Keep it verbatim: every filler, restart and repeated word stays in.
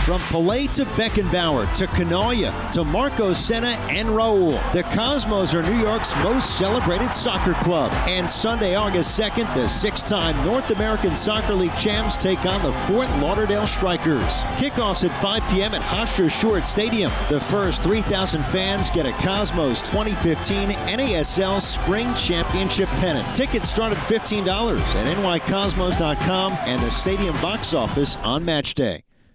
From Pelé to Beckenbauer to Canoia to Marco Senna and Raul, the Cosmos are New York's most celebrated soccer club. And Sunday, August second, the six-time North American Soccer League champs take on the Fort Lauderdale Strikers. Kickoffs at five p m at Hofstra's Shuart Stadium. The first three thousand fans get a Cosmos twenty fifteen N A S L Spring Championship pennant. Tickets start at fifteen dollars at N Y Cosmos dot com and the stadium box office on match day.